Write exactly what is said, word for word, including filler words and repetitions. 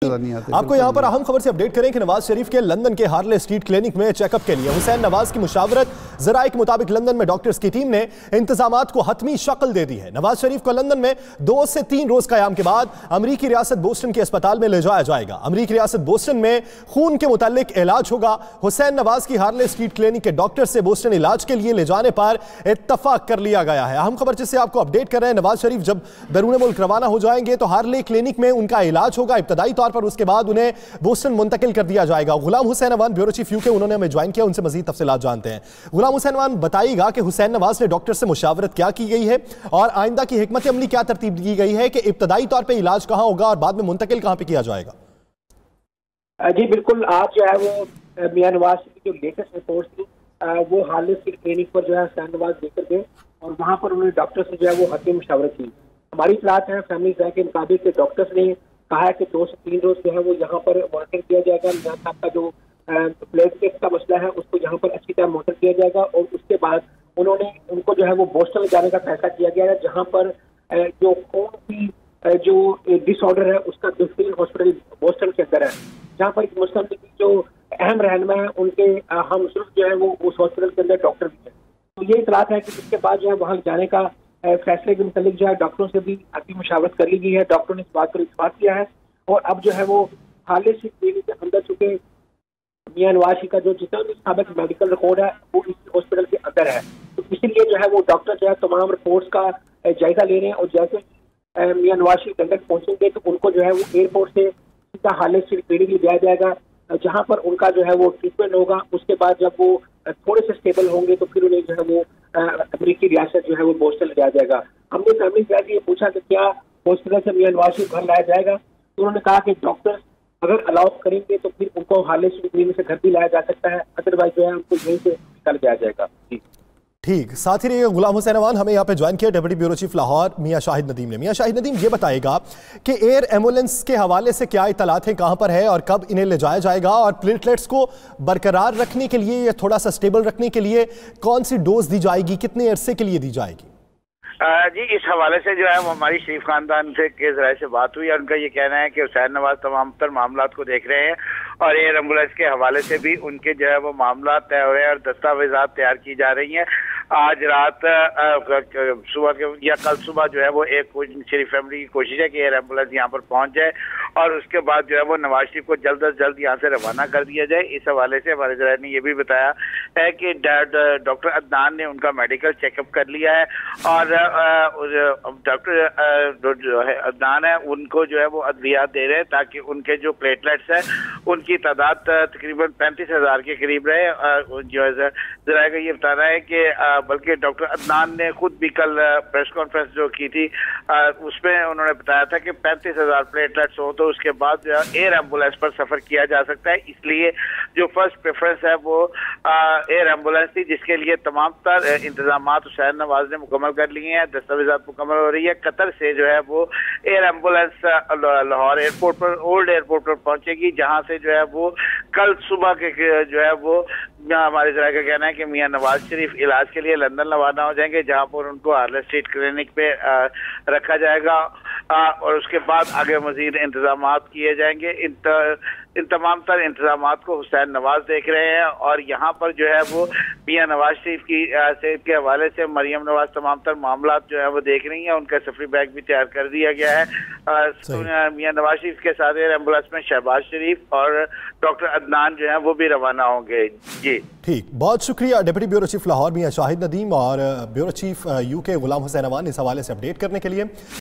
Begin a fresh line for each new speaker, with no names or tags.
नजर नहीं आते।
आपको यहाँ पर अहम खबर से अपडेट करें कि नवाज शरीफ के लंदन के हार्ले स्ट्रीट क्लिनिक में चेकअप के लिए हुसैन नवाज की मुशावरत जराये के मुताबिक लंदन में डॉक्टर्स की टीम ने इंतजामात को हतमी शक्ल दे दी है। नवाज शरीफ को लंदन में दो से तीन रोज कयाम के बाद अमरीकी रियासत बोस्टन के अस्पताल में ले जाया जाएगा। अमरीकी रियासत बोस्टन में खून के मुतालिक इलाज होगा। हुसैन नवाज की हार्ले स्ट्रीट क्लिनिक के डॉक्टर से बोस्टन इलाज के लिए ले जाने पर इत्तफाक कर लिया गया है। अहम खबर जिससे आपको अपडेट कर रहे हैं, नवाज शरीफ जब बैरून मुल्क रवाना हो जाएंगे तो हार्ले क्लिनिक में उनका इलाज होगा इब्तदाई तौर पर, उसके बाद उन्हें बोस्टन मुंतकिल कर दिया जाएगा। Ghulam Hussain Awan bureau chief UK उन्होंने हमें ज्वाइन किया, उनसे मजीद तफसीलात जानते हैं। गुलाम हुसैन अवान, बताइएगा कि हुसैन नवाज ने डॉक्टर से मुशावरत क्या की गई है और आइंदा की हिकमत अमली क्या तरतीब की गई है कि इब्तदाई तौर पर इलाज कहां होगा और बाद में मुंतकिल कहां पर किया जाएगा?
जी बिल्कुल, आज जो है वो मियां नवाज की जो लेटेस्ट रिपोर्ट थी वो हार्ले स्ट्रीट क्लिनिक पर जो है हुसैन नवाज लेकर गए और वहां पर उन्होंने डॉक्टर से जो है वो हतमी मुशावरत की। हमारी इतलात है, फैमिली के मुताबिक डॉक्टर्स ने कहा है कि दो से तीन रोज जो है वो यहाँ पर मॉनिटर किया जाएगा। मियां साहब का जो प्लेटलेट्स का मसला है उसको यहाँ पर अच्छी तरह मॉनिटर किया जाएगा और उसके बाद उन्होंने उनको जो है वो बोस्टन ले जाने का फैसला किया गया है, जहाँ पर जो खून की जो डिसऑर्डर है उसका बेहतरीन हॉस्पिटल बोस्टन के अंदर है, जहाँ पर मुस्लिम लीग की जो अहम रहनुमा है उनके हम सिर्फ जो है वो उस हॉस्पिटल के अंदर डॉक्टर भी है। तो ये इतलात है कि इसके बाद जो है वहाँ जाने का फैसले के मुतालिक जो है डॉक्टरों से भी अपनी मुशावरत कर ली गई है। डॉक्टरों ने इस बात पर इत्तेफाक किया है और अब जो है वो हार्ले स्ट्रीट क्लिनिक के अंदर चुके मियां नवाज का जो जितना भी साबिक मेडिकल रिकॉर्ड है वो इस हॉस्पिटल के अंदर है, तो इसीलिए जो है वो डॉक्टर जो है तमाम रिपोर्ट्स का जायजा ले रहे हैं और जैसे मियां नवाज लंदन पहुंचेंगे तो उनको जो है वो एयरपोर्ट से सीधा हार्ले स्ट्रीट क्लिनिक ले जाया जाएगा, जहां पर उनका जो है वो ट्रीटमेंट होगा। उसके बाद जब वो थोड़े से स्टेबल होंगे तो फिर उन्हें जो है वो अमरीकी रियासत जो है वो बोस्टन ले जाया जाएगा। हमने फैमिली से ये पूछा कि क्या हॉस्पिटल से मियां नवाज को घर लाया जाएगा, तो उन्होंने कहा कि डॉक्टर्स अगर अलाउ करेंगे तो फिर उनको हार्ले स्ट्रीट क्लिनिक से घर भी लाया जा सकता है, अदरवाइज जो है उनको यहीं से निकाल जाया जाएगा। जी
ठीक, साथ ही रहिए। गुलाम हुसैन अवान हमें यहाँ पे ज्वाइन किया deputy bureau chief Lahore Mian Shahid Nadeem ने। मियां शाहिद नदीम, ये बताएगा कि एयर एम्बुलेंस के हवाले से क्या इतलात हैं, कहाँ पर है और कब इन्हें ले जाया जाएगा, और प्लेटलेट्स को बरकरार रखने के लिए या थोड़ा सा स्टेबल रखने के लिए कौन सी डोज दी जाएगी, कितने अरसे के लिए दी जाएगी?
आ, जी इस हवाले से जो है वो हमारी शरीफ खानदान से के जराये से बात हुई और उनका ये कहना है कि हुसैन नवाज तमाम तर मामलात को देख रहे हैं और एयर एम्बुलेंस के हवाले से भी उनके जो है वो मामला तय हो रहे हैं और दस्तावेजात तैयार की जा रही हैं। आज रात सुबह के या कल सुबह जो है वो एक शरीफ फैमिली की कोशिश है कि एयर एम्बुलेंस यहाँ पर पहुंच जाए और उसके बाद जो है वो नवाज शरीफ को जल्द अज जल्द यहाँ से रवाना कर दिया जाए। इस हवाले से हमारे जराये ने ये भी बताया है कि डॉक्टर अदनान ने उनका मेडिकल चेकअप कर लिया है और डॉक्टर जो है अदनान है उनको जो है वो अद्वियात दे रहे हैं ताकि उनके जो प्लेटलेट्स हैं उनकी तादाद तकरीबन पैंतीस हजार के करीब रहे। जो है जरा का ये बताना है कि बल्कि डॉक्टर अदनान ने खुद भी कल प्रेस कॉन्फ्रेंस जो की थी उसमें उन्होंने बताया था कि पैंतीस हजार प्लेटलेट्स हो तो उसके बाद जो एयर एम्बुलेंस पर सफर किया जा सकता है, इसलिए जो फर्स्ट प्रेफरेंस है वो एयर एम्बुलेंस थी, जिसके लिए तमाम तर इंतजाम हुसैन नवाज ने मुकम्मल कर लिए हैं, दस्तावेजात मुकम्मल हो रही है। कतर से जो है वो एयर एम्बुलेंस लाहौर एयरपोर्ट पर ओल्ड एयरपोर्ट पर पहुंचेगी, जहां से जो है वो कल सुबह के जो है वो हमारे जरा का कहना है कि मियां नवाज शरीफ इलाज के लिए लंदन रवाना हो जाएंगे, जहां पर उनको हार्ले स्ट्रीट क्लिनिक पे आ, रखा जाएगा आ, और उसके बाद आगे मजीद इंतजाम किए जाएंगे। इन त, इन तमाम तर इंतजाम को हुसैन नवाज देख रहे हैं और यहाँ पर जो है वो मियां नवाज शरीफ की सेहत के हवाले से मरियम नवाज तमाम तर मामला जो है वो देख रही हैं। उनका सफरी बैग भी तैयार कर दिया गया है। मियां नवाज शरीफ के साथ एम्बुलेंस में शहबाज शरीफ और डॉक्टर अदनान जो है वो भी रवाना होंगे। जी
ठीक, बहुत शुक्रिया deputy bureau chief Lahore Mian Shahid Nadeem और bureau chief UK Ghulam Hussain Awan इस हवाले से अपडेट करने के लिए।